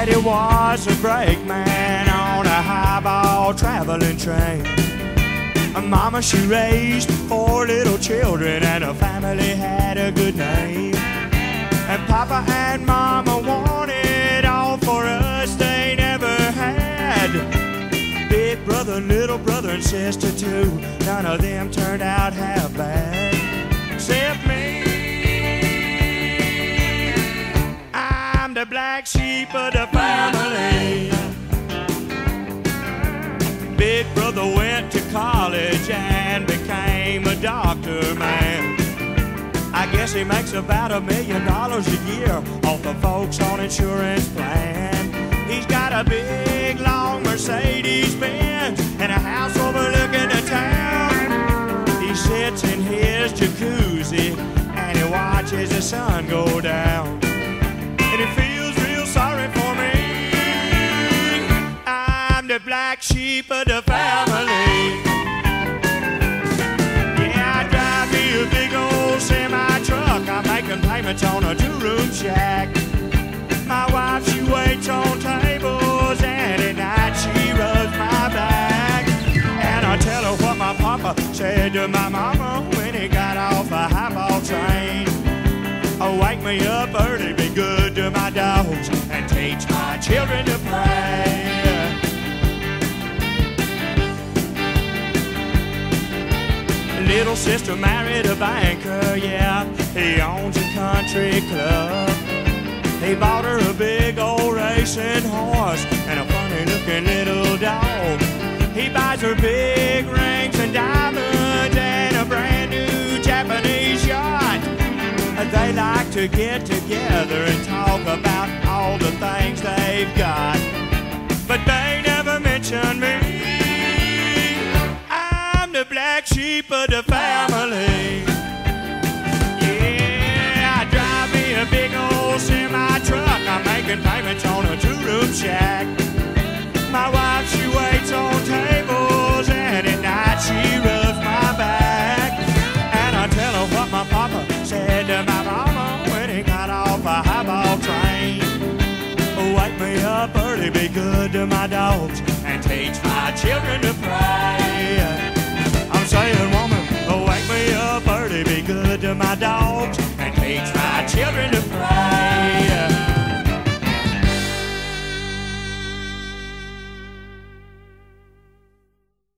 Daddy was a brakeman on a highball traveling train. Mama, she raised 4 little children, and her family had a good name. And Papa and Mama wanted all for us they never had. Big brother, little brother, and sister too, none of them turned out half bad. Except me, I'm the black sheep of the family. Big brother went to college and became a doctor, man. I guess he makes about $1 million a year off of folks on insurance plan. He's got a big, long Mercedes-Benz and a house overlooking the town. He sits in his jacuzzi and he watches the sun go down. And he feels real sorry for me. I'm the black sheep of the family. Yeah, I drive me a big old semi-truck. I'm making payments on a 2-room shack. My wife, she waits on tables, and at night she rubs my back. And I tell her what my papa said to my mama when he got off a highball train. Oh, wake me up early, be good to my dogs, and teach my children to pray. Little sister married a banker, yeah, he owns a country club. He bought her a big old racing horse and a funny looking little dog. He buys her big rings and diamonds and a brand new Japanese yacht. They like to get together and talk about all the things they've got, but they never mention me. I'm the black sheep of the family. Yeah, I drive me a big old semi-truck. I'm making payments on a 2-room shack. My wife, she waits on tables,